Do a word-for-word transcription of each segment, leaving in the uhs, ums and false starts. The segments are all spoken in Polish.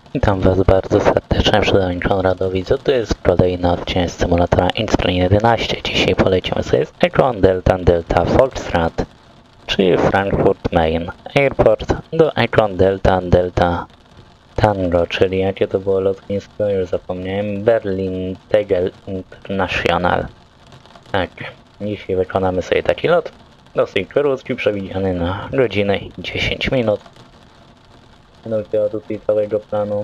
Witam Was bardzo serdecznie, przed Konradowi. Co to jest kolejny odcinek z symulatora Innsbruck jedenaście. Dzisiaj polecimy sobie z Econ Delta Delta Volkswagen, czyli Frankfurt Main Airport, do Econ Delta Delta Tango, czyli jakie to było lotnisko, już zapomniałem, Berlin Tegel International. Tak, dzisiaj wykonamy sobie taki lot, dosyć krótki, przewidziany na godzinę i dziesięć minut. Do tutaj całego planu.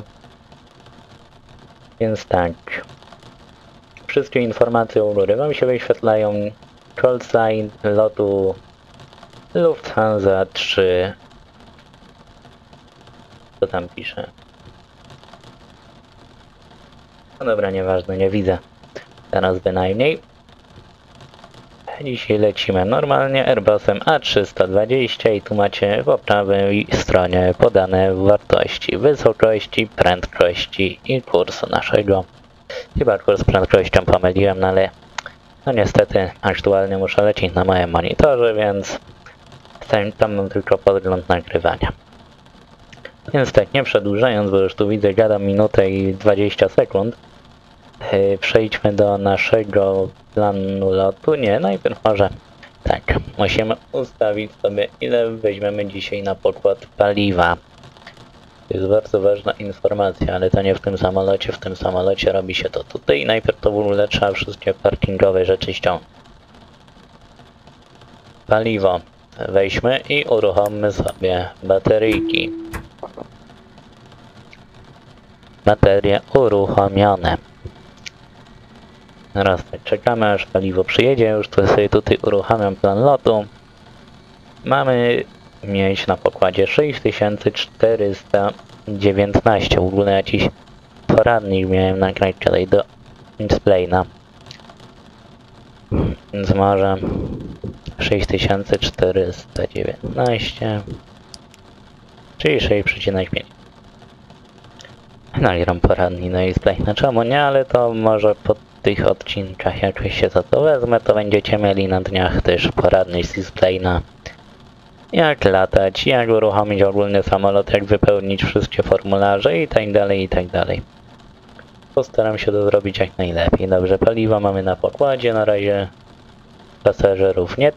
Więc tak. Wszystkie informacje u góry Wam się wyświetlają. Call sign lotu Lufthansa trzy. Co tam pisze? No dobra, nieważne, nie widzę. Teraz bynajmniej. Dzisiaj lecimy normalnie Airbusem A trzysta dwadzieścia i tu macie po prawej stronie podane wartości, wysokości, prędkości i kursu naszego. Chyba kurs z prędkością pomyliłem, no ale no niestety aktualnie muszę lecieć na moim monitorze, więc tam mam tylko podgląd nagrywania. Więc tak, nie przedłużając, bo już tu widzę, gadam minutę i dwadzieścia sekund. Yy, przejdźmy do naszego planu lotu. Nie, najpierw może tak, musimy ustawić sobie, ile weźmiemy dzisiaj na pokład paliwa. To jest bardzo ważna informacja, ale to nie w tym samolocie. W tym samolocie robi się to tutaj. Najpierw to w ogóle trzeba wszystkie parkingowe rzeczy ściągnąć. Paliwo weźmy i uruchommy sobie bateryjki. Baterie uruchomione. Teraz tak, czekamy aż paliwo przyjedzie, już tu sobie tutaj uruchamiam plan lotu. Mamy mieć na pokładzie sześć tysięcy czterysta dziewiętnaście, w ogóle jakiś poradnik miałem nagrać tutaj do Explaina. Więc może sześć tysięcy czterysta dziewiętnaście, czyli sześć przecinek pięć. Nagram poradnik do Explaina, czemu nie, ale to może pod tych odcinkach jakoś się za to wezmę, to będziecie mieli na dniach też poradnik z Explaina. Jak latać, jak uruchomić ogólny samolot, jak wypełnić wszystkie formularze i tak dalej, i tak dalej. Postaram się to zrobić jak najlepiej. Dobrze, paliwa mamy na pokładzie, na razie pasażerów nie.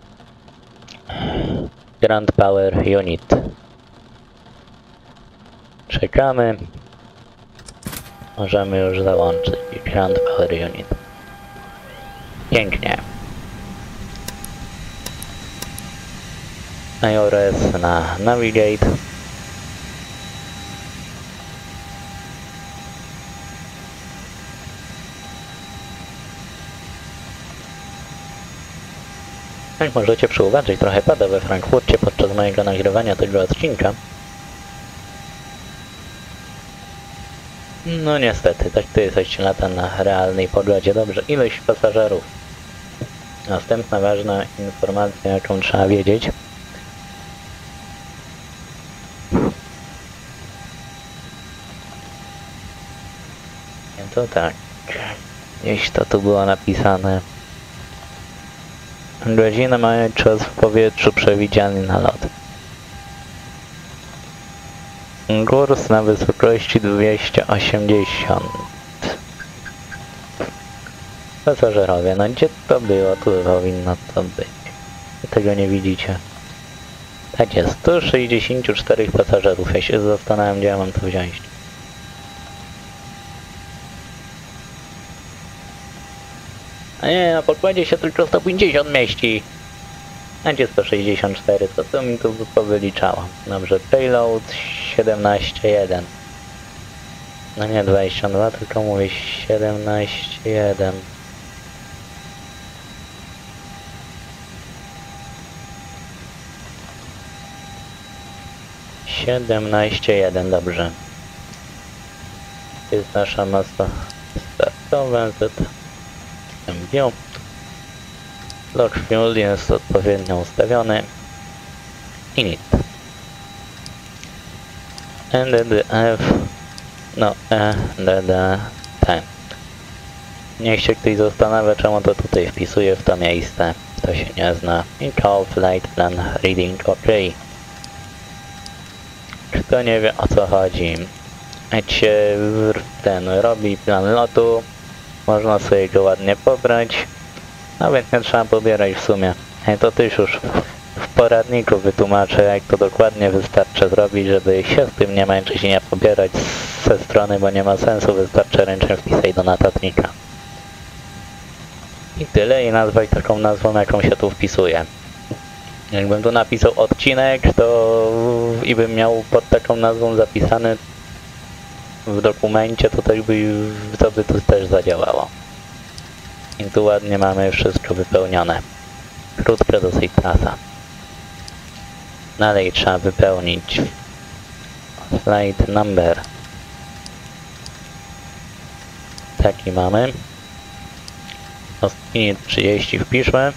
Grand Power Unit. Czekamy. Możemy już załączyć Grand Power Unit. Pięknie. I O R S na Navigate. Jak możecie przyuważyć, trochę pada we Frankfurcie podczas mojego nagrywania tego odcinka. No niestety, tak to jesteście lata na realnej pogodzie. Dobrze, ilość pasażerów. Następna ważna informacja, jaką trzeba wiedzieć. To tak, gdzieś to tu było napisane. Godzinę mamy czas w powietrzu przewidziany na lot. Kurs na wysokości dwieście osiemdziesiąt. Pasażerowie, no gdzie to było? Tu powinno to być. Tego nie widzicie. Tak jest, sto sześćdziesiąt cztery pasażerów. Ja się zastanawiam, gdzie ja mam to wziąć. A nie, na pokładzie się tylko sto pięćdziesiąt mieści. A gdzie sto sześćdziesiąt cztery? Co to mi tu powyliczało? Dobrze, payload siedemnaście jeden. No nie dwadzieścia dwa, tylko mówię siedemnaście jeden. siedemnaście jeden, dobrze. To jest nasza masa startowa. View. Lock fuel jest odpowiednio ustawiony. Init. N D D F. No, E D D T. Niech się ktoś zastanawia, czemu to tutaj wpisuje w to miejsce. To się nie zna. I call flight plan reading OK. Kto nie wie, o co chodzi. jak się ten robi plan lotu, można sobie go ładnie pobrać. Nawet nie trzeba pobierać w sumie. To też już w poradniku wytłumaczę, jak to dokładnie wystarczy zrobić, żeby się z tym nie męczyć i nie pobierać ze strony, bo nie ma sensu, wystarczy ręcznie wpisać do notatnika. I tyle, i nazwać taką nazwą, jaką się tu wpisuje. Jakbym tu napisał odcinek, to i bym miał pod taką nazwą zapisany w dokumencie, to też by, to by tu też zadziałało. I tu ładnie mamy wszystko wypełnione. Krótka dosyć trasa. Dalej trzeba wypełnić flight number. Taki mamy. Ostatni trzydzieści wpiszmy.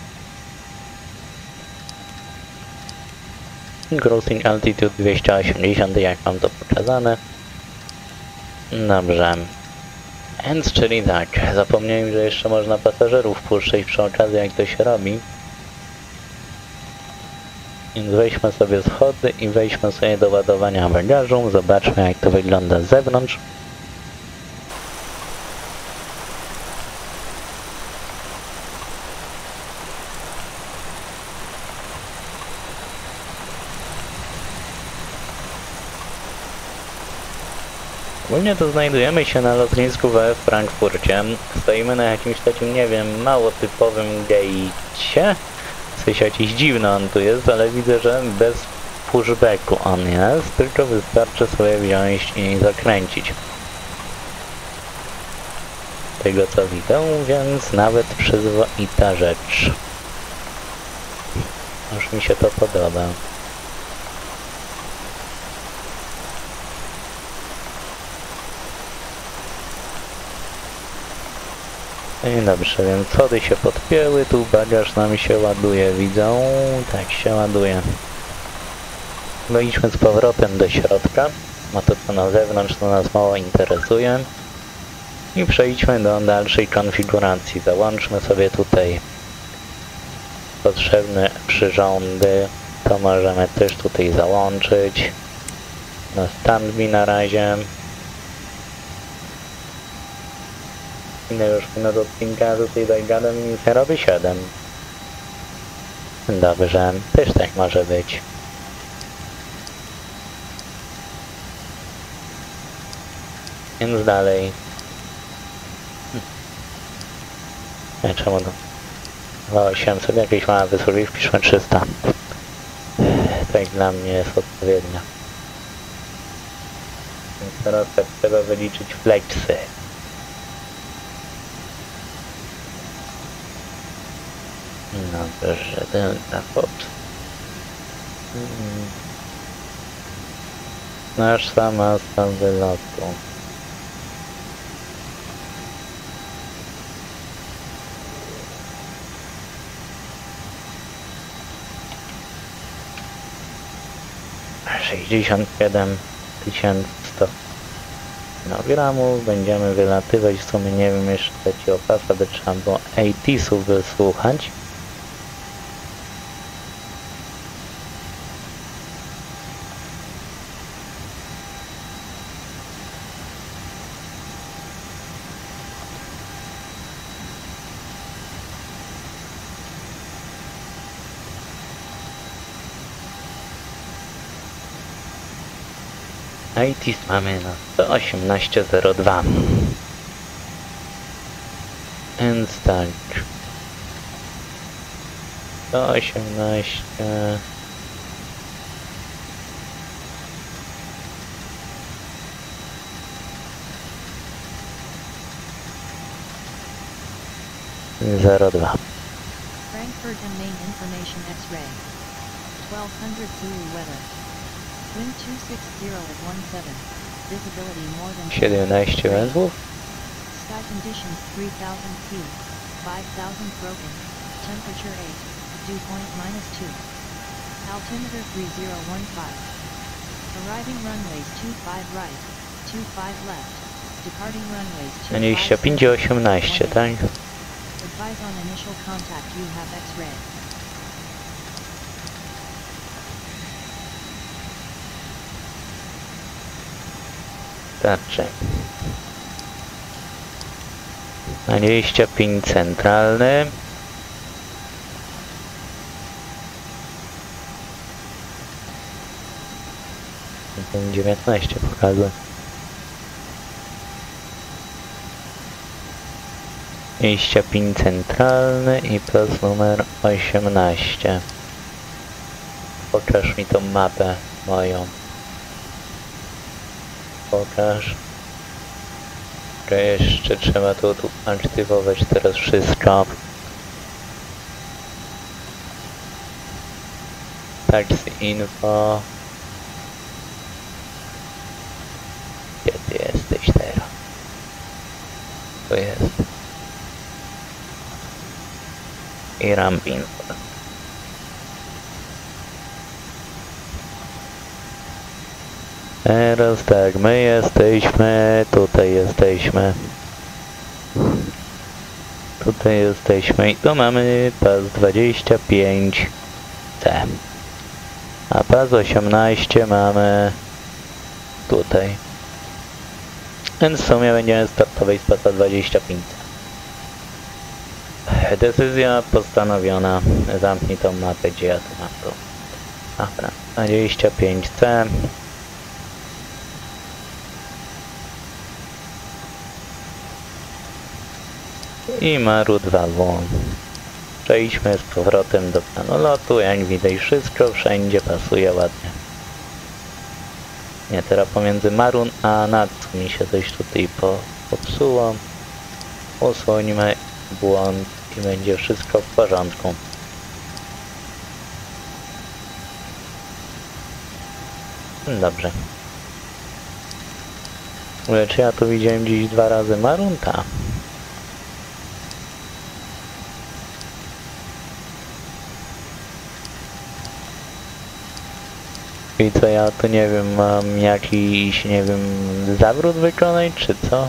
Crossing altitude dwieście osiemdziesiąt, jak mam to pokazane. Dobrze. Więc czyli tak, zapomniałem, że jeszcze można pasażerów puszczać przy okazji, jak to się robi. Więc weźmy sobie schody i wejdźmy sobie do ładowania bagażu. Zobaczmy, jak to wygląda z zewnątrz. Ogólnie to znajdujemy się na lotnisku w Frankfurcie. Stoimy na jakimś takim, nie wiem, mało typowym gejcie. W sensie jakiś dziwny on tu jest, ale widzę, że bez pushbacku on jest, tylko wystarczy sobie wziąć i zakręcić. Tego co widzę, więc nawet przyzwoita rzecz. Już mi się to podoba. I dobrze, więc schody się podpięły, tu bagaż nam się ładuje, widzą, tak się ładuje. Wejdźmy z powrotem do środka, a to co na zewnątrz to nas mało interesuje. I przejdźmy do dalszej konfiguracji, załączmy sobie tutaj potrzebne przyrządy, to możemy też tutaj załączyć. Na standby na razie. Ile już minut odcinka tutaj daj gadam i nic nie robi siedem. Dobrze, też tak może być. Więc dalej. Nie, czemu to? Chyba osiemset, jakieś małe wysługi, wpiszmy trzysta. Tak dla mnie jest odpowiednio. Więc teraz tak trzeba wyliczyć flexy. Dobrze, delta pod. Hmm. Nasza masa wylotu. sześćdziesiąt siedem tysięcy sto kilogramów. Będziemy wylatywać, w sumie nie wiem jeszcze ci opasa, by trzeba było A T S-ów wysłuchać. A T S mamy na sto osiemnaście zero dwa. Więc tak. sto osiemnaście. zero dwa. Frankfurt and main information X-ray. twelve hundred Zulu weather. Wind two six zero at one seven. Visibility more than siedemnaście węzłów. Sky conditions three thousand feet. five thousand broken. Temperature eight. Dew point minus two. Altimeter three zero one five. Arriving runways two five right. two five left. Departing runways two five dwadzieścia pięć i osiemnaście, tak? Advise on initial contact you have X-ray. Starczy. dwadzieścia pięć centralny. dziewiętnaście pokazuje. dwadzieścia pięć centralny i plus numer osiemnaście. Pokaż mi tą mapę moją. Pokaż. To jeszcze trzeba tu, tu aktywować teraz wszystko. Taxi info. Gdzie ty jesteś teraz? To jest. I ramp info. Teraz tak, my jesteśmy, tutaj jesteśmy. Tutaj jesteśmy i tu mamy pas dwadzieścia pięć C. A pas osiemnaście mamy tutaj. Więc w sumie będziemy startować z pasa dwadzieścia pięć C. Decyzja postanowiona. Zamknij tą mapę, gdzie ja tu mam tu. Dobra, dwadzieścia pięć C. I Maru dwa W. Przejdźmy z powrotem do planu lotu. Jak widać, wszystko wszędzie pasuje ładnie. Nie, teraz pomiędzy Marun a Natsu mi się coś tutaj po, popsuło. Usłońmy błąd i będzie wszystko w porządku. Dobrze. Czy ja tu widziałem dziś dwa razy Marun? Ta. I co ja tu nie wiem, mam jakiś, nie wiem, zawrót wykonać, czy co?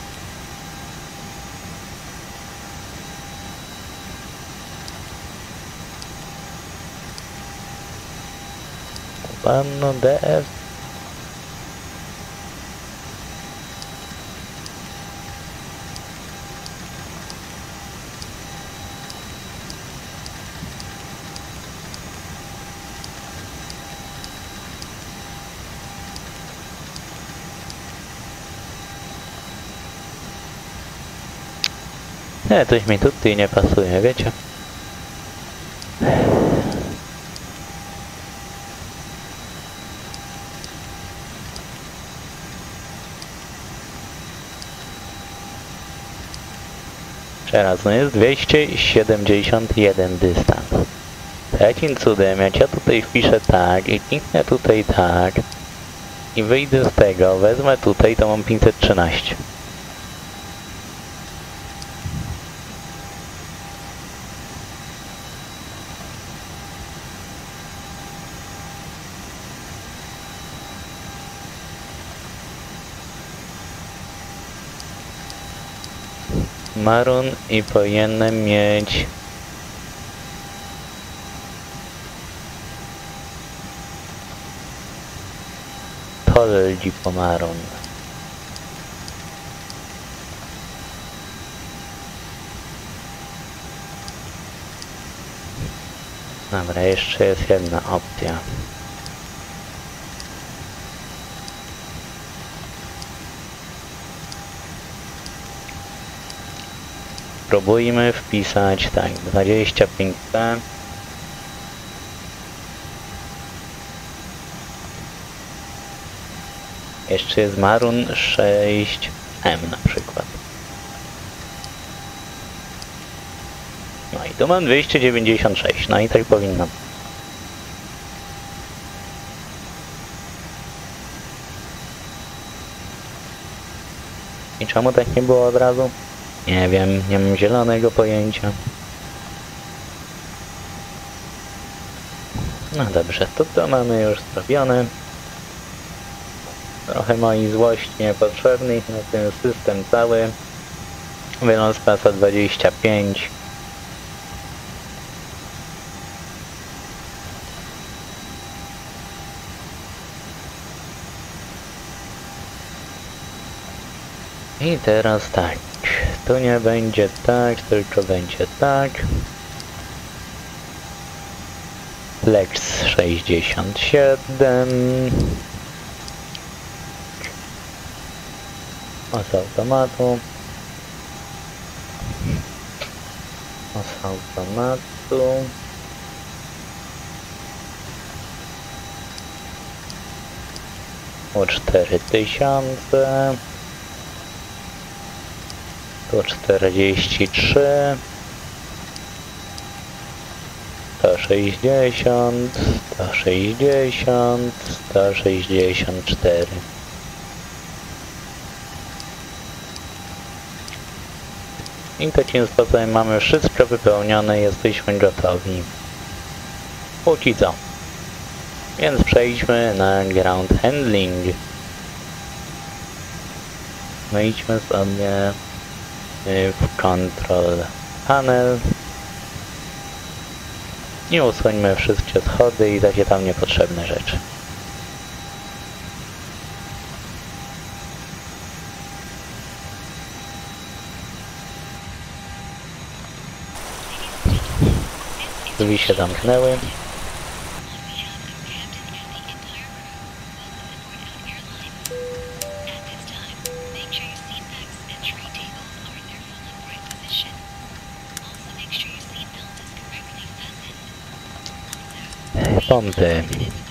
Panno D F. Nie, coś mi tutaj nie pasuje, wiecie? Teraz, no jest dwieście siedemdziesiąt jeden dystans. Jakim cudem, jak ja tutaj wpiszę tak i kliknę tutaj tak i wyjdę z tego, wezmę tutaj, to mam pięćset trzynaście. Marun i powinienem mieć Tolgi po Marun. Dobra, jeszcze jest jedna opcja. Spróbujmy wpisać tak, dwadzieścia pięć C. Jeszcze jest Marun sześć M na przykład. No i tu mam dwieście dziewięćdziesiąt sześć, no i tak powinno. I czemu tak nie było od razu? Nie wiem, nie mam zielonego pojęcia. No dobrze, to to mamy już zrobione. Trochę mojej złości niepotrzebnych na ten system cały. Wyląd z pasa dwadzieścia pięć. I teraz tak, tu nie będzie tak, tylko będzie tak. Lex sześćdziesiąt siedem. O, z automatu. O, z automatu. O cztery tysiące. Tu czterdzieści trzy. sto sześćdziesiąt, sto sześćdziesiąt, sto sześćdziesiąt cztery. I takim sposobem mamy wszystko wypełnione, jesteśmy gotowi. Póki co. Więc przejdźmy na ground handling. Wejdźmy sobie w control panel. I usuńmy wszystkie schody i takie tam niepotrzebne rzeczy. Drzwi się zamknęły. Pompy.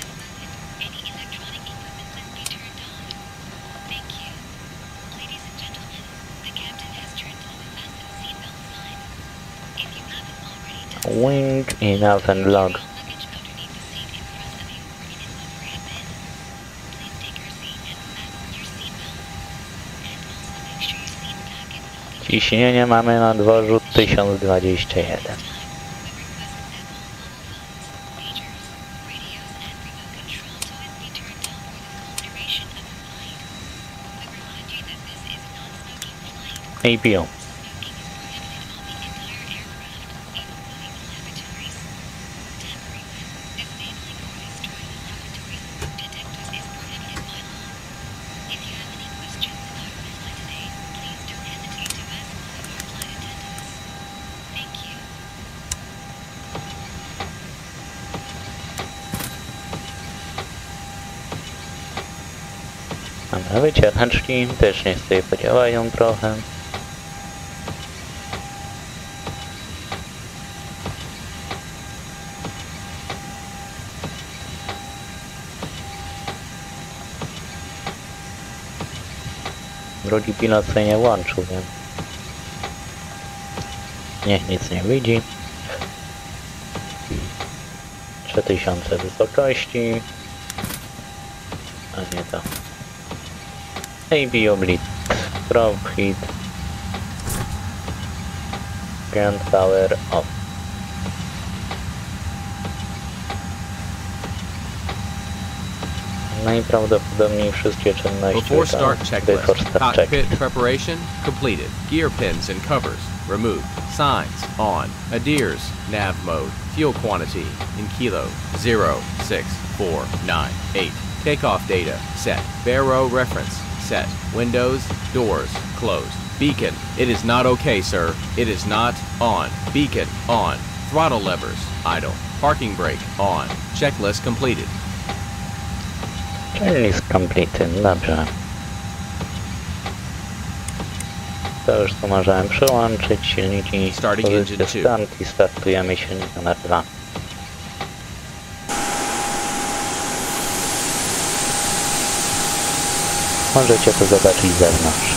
Wing enough and log. Ciśnienie mamy na dworzu tysiąc dwadzieścia jeden. A P O. Mamy wycieraczki, też niech sobie podziałają trochę. Drugi pilot sobie nie włączył, więc niech nic nie widzi. trzy tysiące wysokości. A nie to. A B Oblit. Drop hit. Grand Power off. Najprawdopodobniej wszystkie czynności Before start to checklist. before start Cockpit checklist. preparation completed. Gear pins and covers removed. Signs on. Adheres. Nav mode. Fuel quantity in kilo zero six four nine eight. Takeoff data set. Barrow reference set. Windows, doors closed. Beacon. It is not okay, sir. It is not on. Beacon on. Throttle levers idle. Parking brake on. Checklist completed. Checklist completed, dobrze. To już tu możemy przełączyć silniki, Starting engine pozycję two. start i startujemy silnik numer dwa. Możecie to zobaczyć z zewnątrz.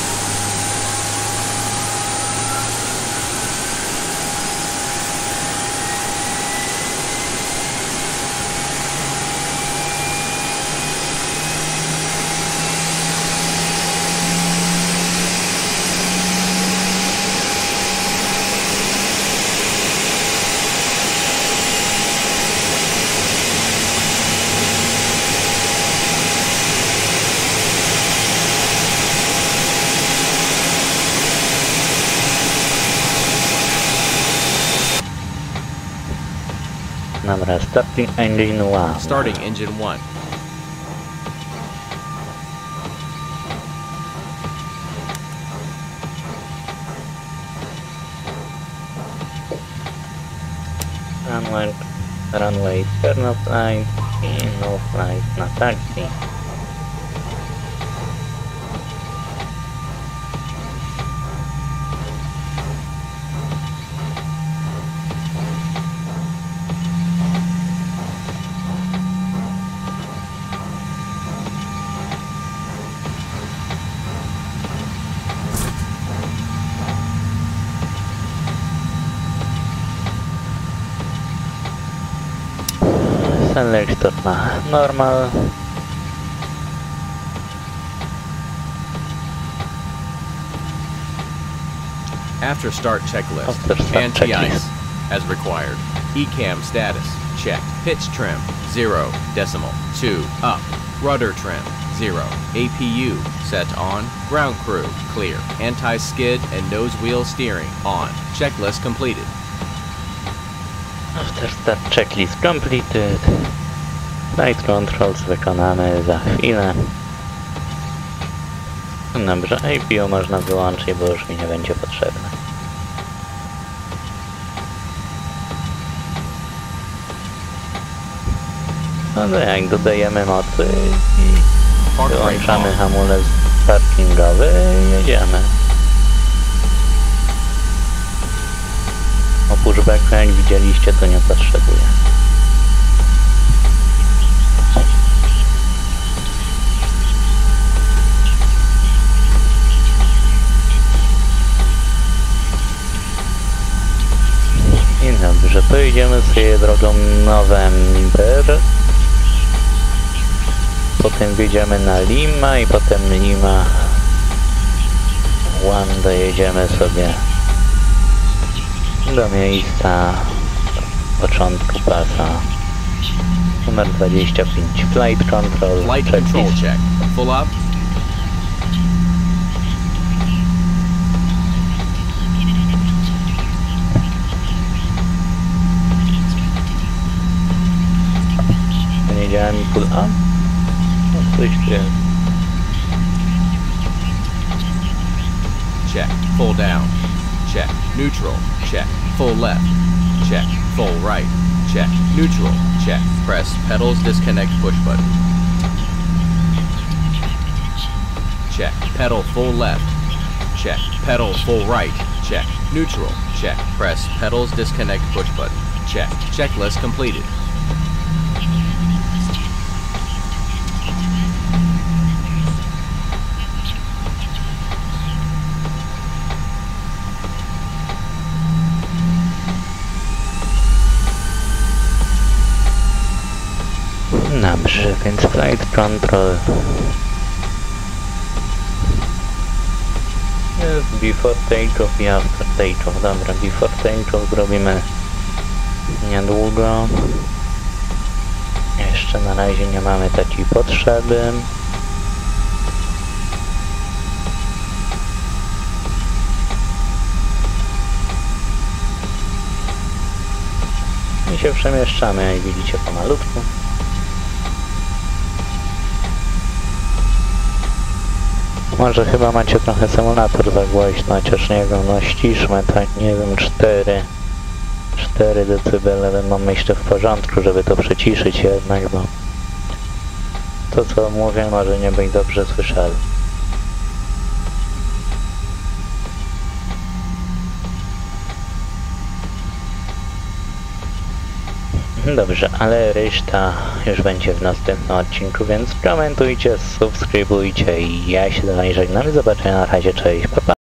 Dobra, starting engine one. Starting engine one. runway, runway turn off light i no flight na taxi. Selektor na normal. After start checklist, After start anti-ice checklist. as required. E CAM status checked. Pitch trim zero decimal two up. Rudder trim zero. A P U set on. Ground crew clear. Anti-skid and nose wheel steering on. Checklist completed. After start checklist completed. Flight controls wykonamy za chwilę. Dobrze, A P U można wyłączyć, bo już mi nie będzie potrzebne. No to jak dodajemy mocy i wyłączamy hamulec parkingowy i jedziemy. O pushbacku, jak widzieliście, to nie potrzebuję. I dobrze, pojedziemy sobie drogą November. Potem wjedziemy na Lima i potem Lima One dojedziemy sobie do miejsca początku pasa numer dwadzieścia pięć. Flight control. Flight control check. Full up. Nie działa mi pull up? No coś tu jest. Check. Full down. Check. Neutral. Check. Full left. Check. Full right. Check. Neutral. Check. Press pedals disconnect push button. Check. Pedal full left. Check. Pedal full right. Check. Neutral. Check. Press pedals disconnect push button. Check. Checklist completed. Dobrze, więc flight control jest before takeoff i after takeoff. Dobra, before takeoff zrobimy niedługo. Jeszcze na razie nie mamy takiej potrzeby. I się przemieszczamy, jak widzicie, pomalutku. Może chyba macie trochę symulator za głośno, chociaż nie wiem, no ściszmy, tak, nie wiem, cztery, cztery decybele będą, myślę, w porządku, żeby to przyciszyć jednak, bo to, co mówię, może nie być dobrze słyszalne. Dobrze, ale reszta już będzie w następnym odcinku, więc komentujcie, subskrybujcie i ja się do wami żegnam. Do zobaczenia, na razie, cześć, pa pa.